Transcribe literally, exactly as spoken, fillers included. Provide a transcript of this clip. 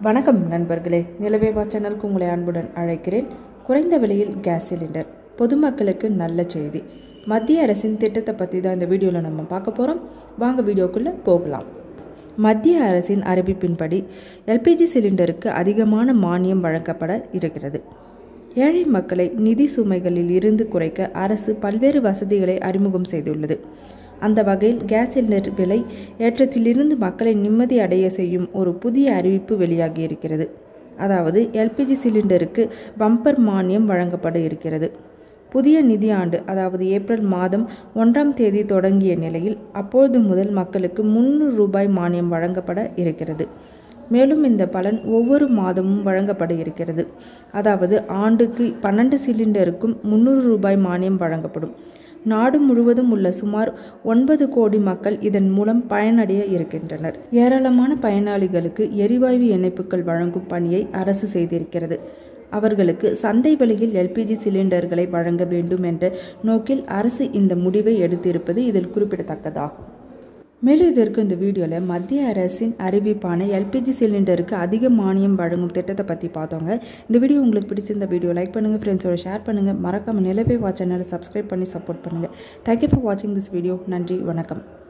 வணக்கம் நண்பர்களே, நிலவேவா சேனலுக்கு உங்களை அன்புடன் அழைக்கிறேன். குறைந்த விலையில் கேஸ் சிலிண்டர் பொதுமக்களுக்கு நல்ல செய்தி. மத்திய அரசின் திட்டத்தை பற்றி தான் இந்த வீடியோவில் நம்ம பார்க்க போகிறோம். வாங்க வீடியோக்குள்ளே போகலாம். மத்திய அரசின் அறிவிப்பின்படி எல்பிஜி சிலிண்டருக்கு அதிகமான மானியம் வழங்கப்பட இருக்கிறது. ஏழை மக்களை நிதி சுமைகளில் இருந்து குறைக்க அரசு பல்வேறு வசதிகளை அறிமுகம் செய்துள்ளது. அந்த வகையில் கேஸ் சிலிண்டர் விலை ஏற்றத்திலிருந்து மக்களை நிம்மதி அடைய செய்யும் ஒரு புதிய அறிவிப்பு வெளியாகி இருக்கிறது. அதாவது எல்பிஜி சிலிண்டருக்கு பம்பர் மானியம் வழங்கப்பட இருக்கிறது. புதிய நிதியாண்டு அதாவது ஏப்ரல் மாதம் ஒன்றாம் தேதி தொடங்கிய நிலையில் அப்பொழுது முதல் மக்களுக்கு முன்னூறு ரூபாய் மானியம் வழங்கப்பட இருக்கிறது. மேலும் இந்த பலன் ஒவ்வொரு மாதமும் வழங்கப்பட இருக்கிறது. அதாவது ஆண்டுக்கு பன்னெண்டு சிலிண்டருக்கும் முன்னூறு ரூபாய் மானியம் வழங்கப்படும். நாடு முழுவதும் உள்ள சுமார் ஒன்பது கோடி மக்கள் இதன் மூலம் பயனடைய இருக்கின்றனர். ஏராளமான பயனாளிகளுக்கு எரிவாயு இணைப்புகள் வழங்கும் பணியை அரசு செய்திருக்கிறது. அவர்களுக்கு சந்தை விலையில் எல்பிஜி சிலிண்டர்களை வழங்க வேண்டும் என்ற நோக்கில் அரசு இந்த முடிவை எடுத்திருப்பது இதில் குறிப்பிடத்தக்கதாகும். மேலும் இதற்கு இந்த வீடியோவில் மத்திய அரசின் அறிவிப்பான எல்பிஜி சிலிண்டருக்கு அதிக மானியம் வழங்கும் திட்டத்தை பற்றி பார்த்தோங்க. இந்த வீடியோ உங்களுக்கு பிடிச்சிருந்த வீடியோ லைக் பண்ணுங்கள், ஃப்ரெண்ட்ஸோட ஷேர் பண்ணுங்கள், மறக்காமல் நிலவேவா சேனலை சப்ஸ்கிரைப் பண்ணி சப்போர்ட் பண்ணுங்கள். தேங்க்யூ ஃபார் வாட்சிங் திஸ் வீடியோ. நன்றி, வணக்கம்.